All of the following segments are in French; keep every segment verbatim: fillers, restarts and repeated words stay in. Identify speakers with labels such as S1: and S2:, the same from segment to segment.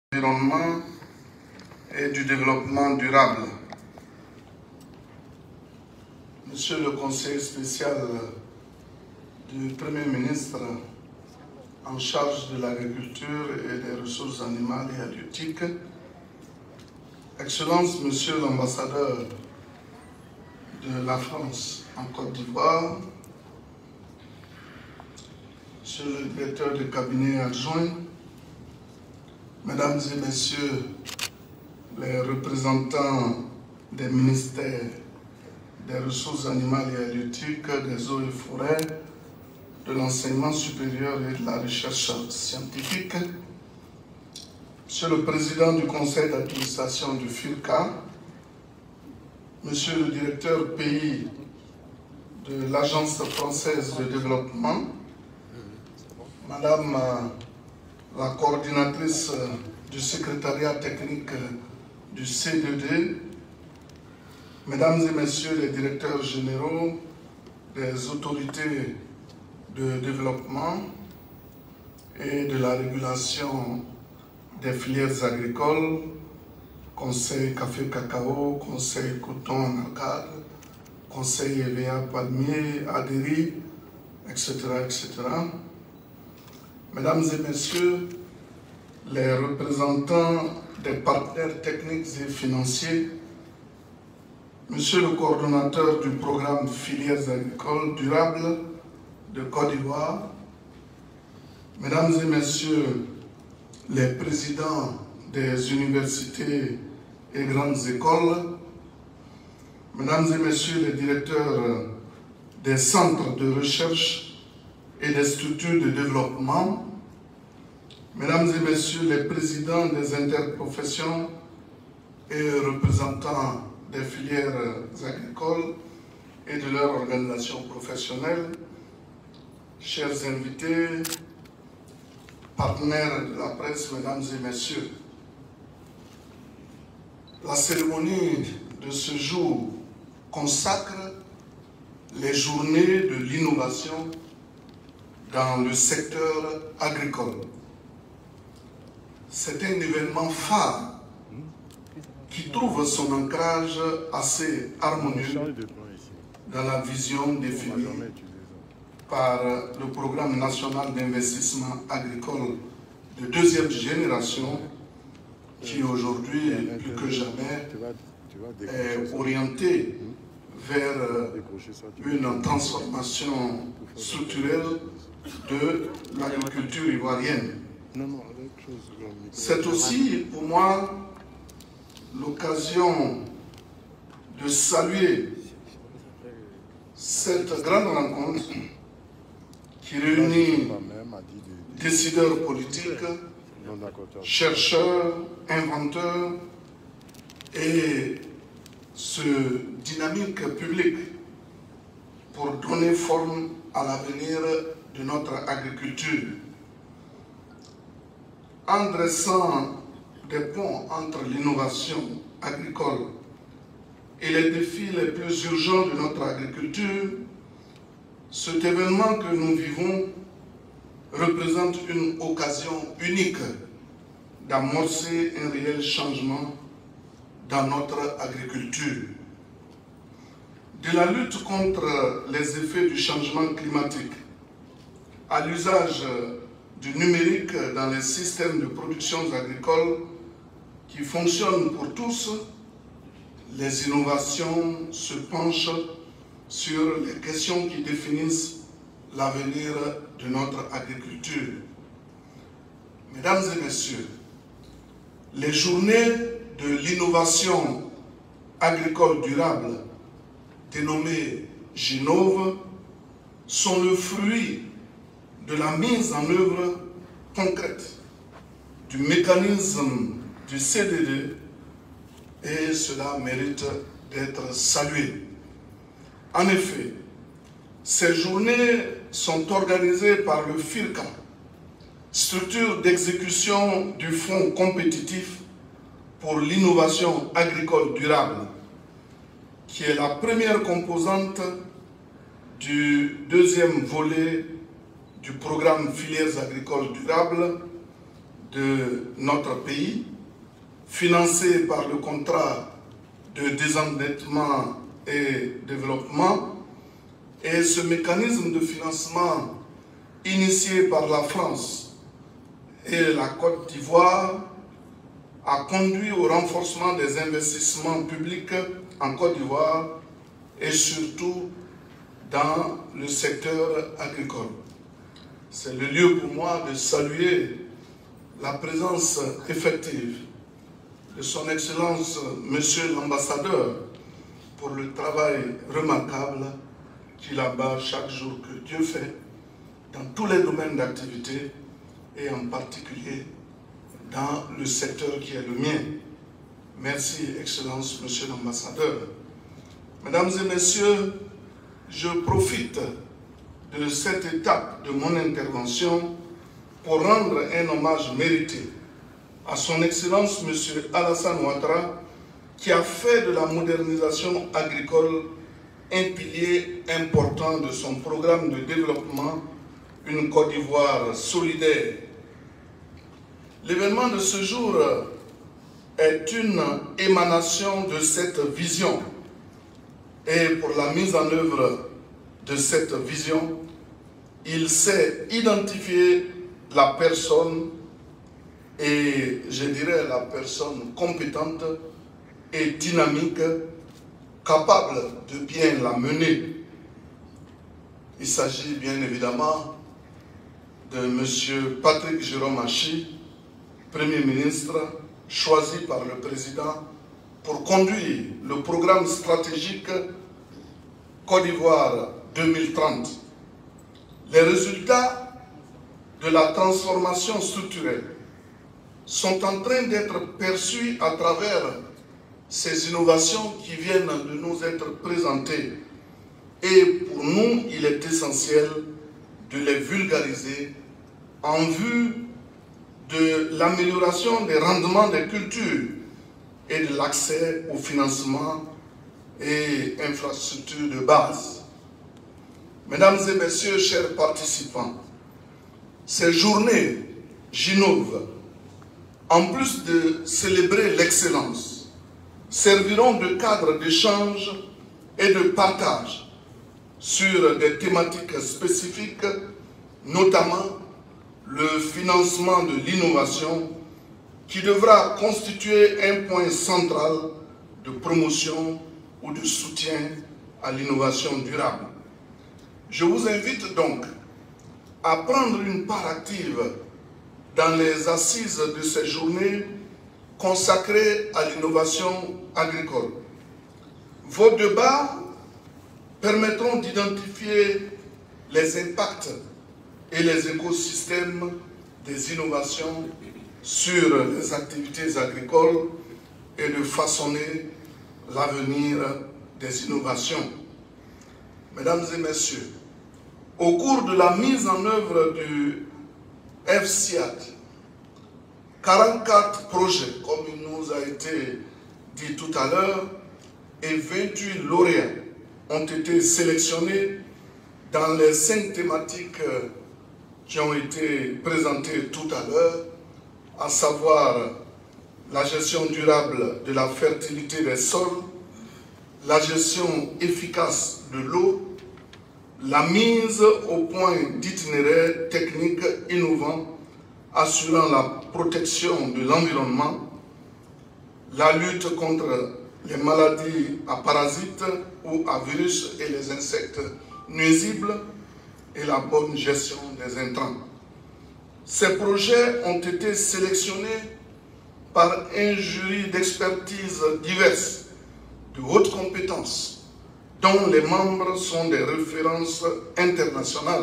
S1: l'environnement et du développement durable. Monsieur le conseiller spécial du Premier ministre en charge de l'agriculture et des ressources animales et halieutiques, Excellence Monsieur l'ambassadeur de la France en Côte d'Ivoire, Monsieur le directeur de cabinet adjoint, Mesdames et Messieurs les représentants des ministères des ressources animales et halieutiques, des eaux et forêts, de l'enseignement supérieur et de la recherche scientifique, Monsieur le Président du Conseil d'administration du FIRCA, Monsieur le Directeur pays de l'Agence française de développement, Madame la coordinatrice du secrétariat technique du C D D, Mesdames et Messieurs les directeurs généraux des autorités de développement et de la régulation des filières agricoles, Conseil Café Cacao, Conseil Coton en Arcade, Conseil E V A Palmier, Adéry, et cetera, et cetera. Mesdames et Messieurs, les représentants des partenaires techniques et financiers, Monsieur le coordonnateur du programme Filières agricoles durables de Côte d'Ivoire, Mesdames et Messieurs les présidents des universités et grandes écoles, Mesdames et Messieurs les directeurs des centres de recherche et des structures de développement, Mesdames et Messieurs les présidents des interprofessions et représentants des filières agricoles et de leurs organisations professionnelles, chers invités, partenaires de la presse, Mesdames et Messieurs, la cérémonie de ce jour consacre les journées de l'innovation dans le secteur agricole. C'est un événement phare qui trouve son ancrage assez harmonieux dans la vision définie par le Programme national d'investissement agricole de deuxième génération qui aujourd'hui, plus que jamais, est orienté vers une transformation structurelle de l'agriculture ivoirienne. C'est aussi pour moi l'occasion de saluer cette grande rencontre qui réunit décideurs politiques, chercheurs, inventeurs et ce dynamique public pour donner forme à l'avenir de notre agriculture. En dressant des ponts entre l'innovation agricole et les défis les plus urgents de notre agriculture, cet événement que nous vivons représente une occasion unique d'amorcer un réel changement dans notre agriculture. De la lutte contre les effets du changement climatique à l'usage du numérique dans les systèmes de production agricole qui fonctionnent pour tous, les innovations se penchent sur les questions qui définissent l'avenir de notre agriculture. Mesdames et Messieurs, les journées de l'innovation agricole durable, dénommées Ginove, sont le fruit de la mise en œuvre concrète du mécanisme du C D D et cela mérite d'être salué. En effet, ces journées sont organisées par le FIRCA, structure d'exécution du Fonds compétitif pour l'innovation agricole durable, qui est la première composante du deuxième volet du programme Filières agricoles durables de notre pays, financé par le contrat de désendettement et développement, et ce mécanisme de financement initié par la France et la Côte d'Ivoire a conduit au renforcement des investissements publics en Côte d'Ivoire et surtout dans le secteur agricole. C'est le lieu pour moi de saluer la présence effective de son Excellence Monsieur l'Ambassadeur pour le travail remarquable qu'il abat chaque jour que Dieu fait dans tous les domaines d'activité et en particulier dans le secteur qui est le mien. Merci, Excellence, Monsieur l'Ambassadeur. Mesdames et Messieurs, je profite de cette étape de mon intervention pour rendre un hommage mérité à son Excellence Monsieur Alassane Ouattara, qui a fait de la modernisation agricole un pilier important de son programme de développement, une Côte d'Ivoire solidaire. L'événement de ce jour est une émanation de cette vision. Et pour la mise en œuvre de cette vision, il sait identifier la personne, et je dirais la personne compétente et dynamique, capable de bien la mener. Il s'agit bien évidemment de M. Patrick Jérôme Hachi, Premier ministre, choisi par le Président pour conduire le programme stratégique Côte d'Ivoire deux mille trente. Les résultats de la transformation structurelle sont en train d'être perçus à travers ces innovations qui viennent de nous être présentées. Et pour nous, il est essentiel de les vulgariser en vue de l'amélioration des rendements des cultures et de l'accès au financement et infrastructures de base. Mesdames et messieurs, chers participants, ces journées Ginov, en plus de célébrer l'excellence, serviront de cadre d'échange et de partage sur des thématiques spécifiques, notamment le financement de l'innovation, qui devra constituer un point central de promotion ou de soutien à l'innovation durable. Je vous invite donc à prendre une part active dans les assises de ces journées consacrées à l'innovation agricole. Vos débats permettront d'identifier les impacts et les écosystèmes des innovations sur les activités agricoles et de façonner l'avenir des innovations. Mesdames et messieurs, au cours de la mise en œuvre du F C I A D, quarante-quatre projets, comme il nous a été dit tout à l'heure, et vingt-huit lauréats ont été sélectionnés dans les cinq thématiques qui ont été présentées tout à l'heure, à savoir la gestion durable de la fertilité des sols, la gestion efficace de l'eau, la mise au point d'itinéraires techniques innovants assurant la protection de l'environnement, la lutte contre les maladies à parasites ou à virus et les insectes nuisibles et la bonne gestion des intrants. Ces projets ont été sélectionnés par un jury d'expertise diverses, de haute compétence, dont les membres sont des références internationales.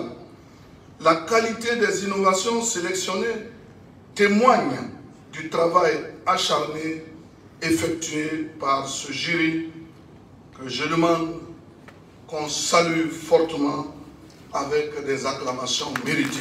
S1: La qualité des innovations sélectionnées témoigne du travail acharné effectué par ce jury que je demande qu'on salue fortement avec des acclamations méritées.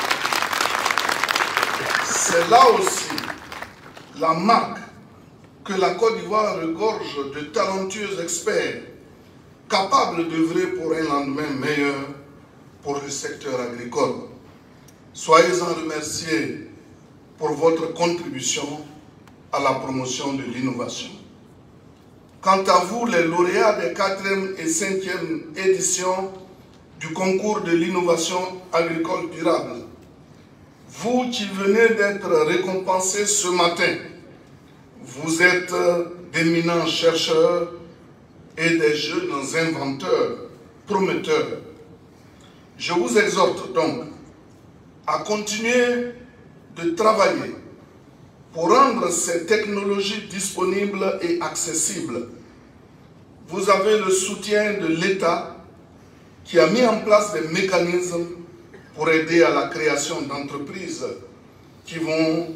S1: C'est là aussi la marque que la Côte d'Ivoire regorge de talentueux experts capables d'œuvrer pour un lendemain meilleur pour le secteur agricole. Soyez-en remerciés, pour votre contribution à la promotion de l'innovation. Quant à vous, les lauréats des quatrième et cinquième éditions du concours de l'innovation agricole durable, vous qui venez d'être récompensés ce matin, vous êtes d'éminents chercheurs et des jeunes inventeurs, prometteurs. Je vous exhorte donc à continuer de travailler pour rendre ces technologies disponibles et accessibles. Vous avez le soutien de l'État qui a mis en place des mécanismes pour aider à la création d'entreprises qui vont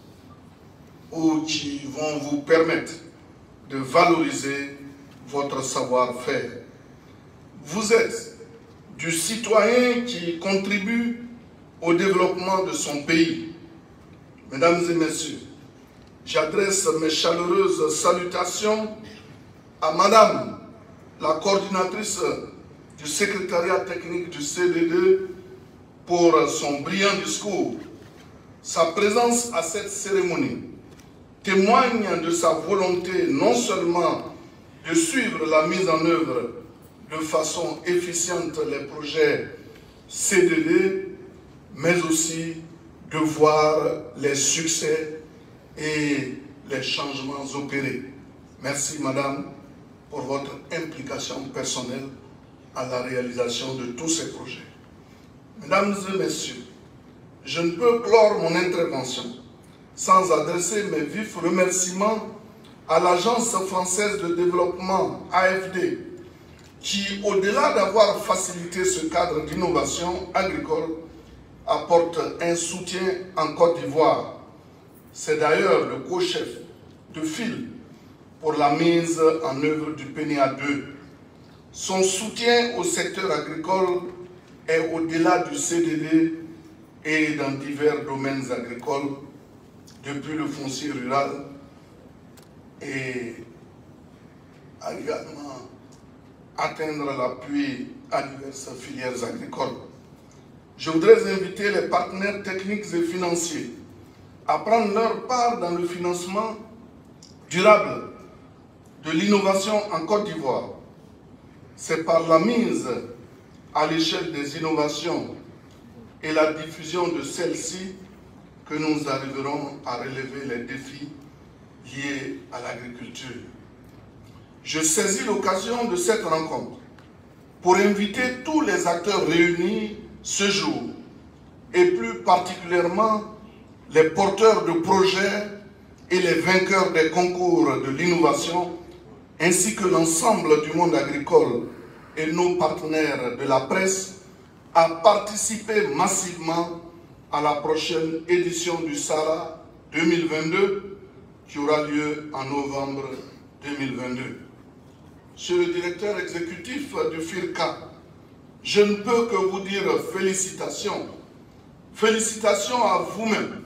S1: ou qui vont vous permettre de valoriser votre savoir-faire. Vous êtes du citoyen qui contribue au développement de son pays. Mesdames et messieurs, j'adresse mes chaleureuses salutations à Madame la coordinatrice du secrétariat technique du C D D pour son brillant discours. Sa présence à cette cérémonie témoigne de sa volonté non seulement de suivre la mise en œuvre de façon efficiente les projets C D D, mais aussi de voir les succès et les changements opérés. Merci, Madame, pour votre implication personnelle à la réalisation de tous ces projets. Mesdames et messieurs, je ne peux clore mon intervention sans adresser mes vifs remerciements à l'Agence française de développement A F D, qui, au-delà d'avoir facilité ce cadre d'innovation agricole, apporte un soutien en Côte d'Ivoire. C'est d'ailleurs le co-chef de file pour la mise en œuvre du P N I A deux. Son soutien au secteur agricole est au-delà du C D D et dans divers domaines agricoles, depuis le foncier rural et a également atteindre l'appui à diverses filières agricoles. Je voudrais inviter les partenaires techniques et financiers à prendre leur part dans le financement durable de l'innovation en Côte d'Ivoire. C'est par la mise à l'échelle des innovations et la diffusion de celles-ci que nous arriverons à relever les défis liés à l'agriculture. Je saisis l'occasion de cette rencontre pour inviter tous les acteurs réunis ce jour, et plus particulièrement les porteurs de projets et les vainqueurs des concours de l'innovation, ainsi que l'ensemble du monde agricole et nos partenaires de la presse, à participer massivement à la prochaine édition du SARA deux mille vingt-deux, qui aura lieu en novembre deux mille vingt-deux. Monsieur le directeur exécutif du FIRCA, je ne peux que vous dire félicitations. Félicitations à vous-même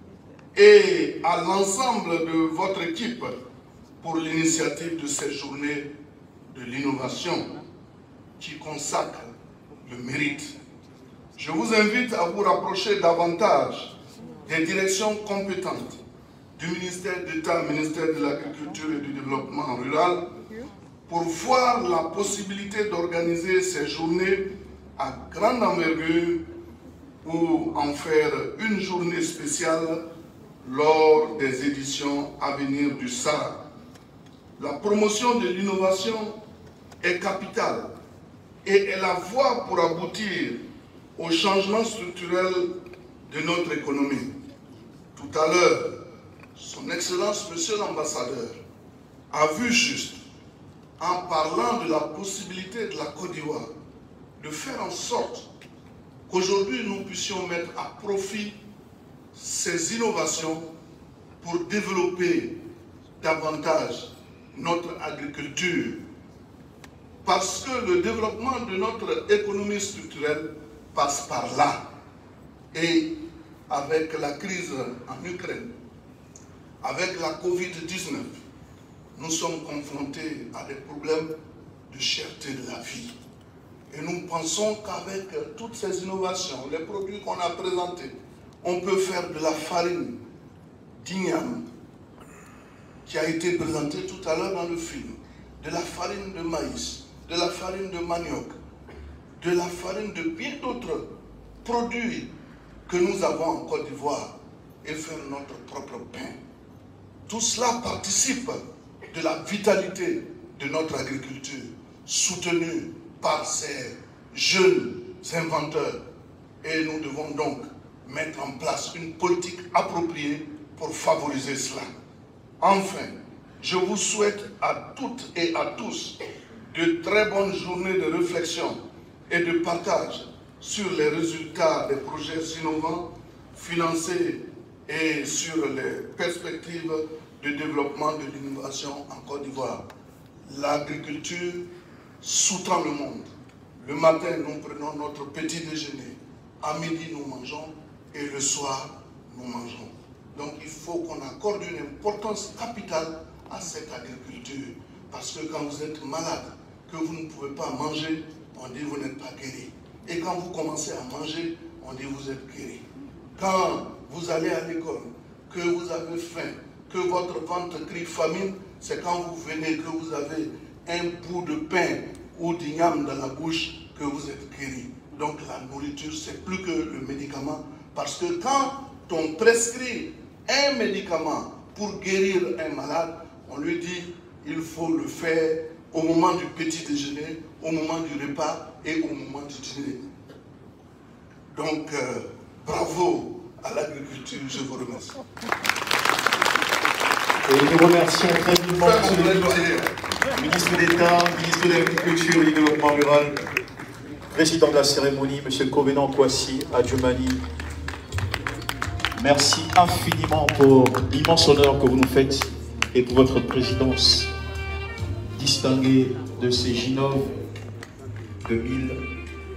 S1: et à l'ensemble de votre équipe pour l'initiative de ces journées de l'innovation qui consacrent le mérite. Je vous invite à vous rapprocher davantage des directions compétentes du ministère d'État, ministère de l'Agriculture et du Développement rural, pour voir la possibilité d'organiser ces journées à grande envergure ou en faire une journée spéciale lors des éditions à venir du SARA. La promotion de l'innovation est capitale et est la voie pour aboutir au changement structurel de notre économie. Tout à l'heure, Son Excellence, Monsieur l'Ambassadeur, a vu juste, en parlant de la possibilité de la Côte d'Ivoire de faire en sorte qu'aujourd'hui nous puissions mettre à profit ces innovations pour développer davantage notre agriculture. Parce que le développement de notre économie structurelle passe par là. Et avec la crise en Ukraine, avec la Covid dix-neuf, nous sommes confrontés à des problèmes de cherté de la vie. Et nous pensons qu'avec toutes ces innovations, les produits qu'on a présentés, on peut faire de la farine, d'igname qui a été présenté tout à l'heure dans le film, de la farine de maïs, de la farine de manioc, de la farine de bien d'autres produits que nous avons en Côte d'Ivoire et faire notre propre pain. Tout cela participe de la vitalité de notre agriculture, soutenue par ces jeunes inventeurs. Et nous devons donc mettre en place une politique appropriée pour favoriser cela. Enfin, je vous souhaite à toutes et à tous de très bonnes journées de réflexion et de partage sur les résultats des projets innovants financés et sur les perspectives de développement de l'innovation en Côte d'Ivoire. L'agriculture sous-tend le monde. Le matin, nous prenons notre petit déjeuner. À midi, nous mangeons et le soir, nous mangeons. Donc, il faut qu'on accorde une importance capitale à cette agriculture. Parce que quand vous êtes malade, que vous ne pouvez pas manger, on dit vous n'êtes pas guéri. Et quand vous commencez à manger, on dit vous êtes guéri. Quand vous allez à l'école, que vous avez faim, que votre ventre crie famine, c'est quand vous venez, que vous avez un bout de pain ou d'igname dans la bouche, que vous êtes guéri. Donc la nourriture, c'est plus que le médicament. Parce que quand on prescrit un médicament pour guérir un malade, on lui dit il faut le faire au moment du petit déjeuner, au moment du repas et au moment du dîner. Donc, euh, bravo à l'agriculture, je vous remercie.
S2: Et nous remercions très vivement le ministre d'État, ministre de l'Agriculture et du Développement Rural, président de la cérémonie, M. Covenant Kouassi Adjoumani. Merci infiniment pour l'immense honneur que vous nous faites et pour votre présidence distinguée de ces J N O V deux mille